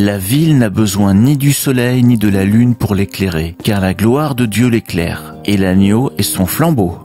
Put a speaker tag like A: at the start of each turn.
A: La ville n'a besoin ni du soleil ni de la lune pour l'éclairer, car la gloire de Dieu l'éclaire, et l'agneau est son flambeau.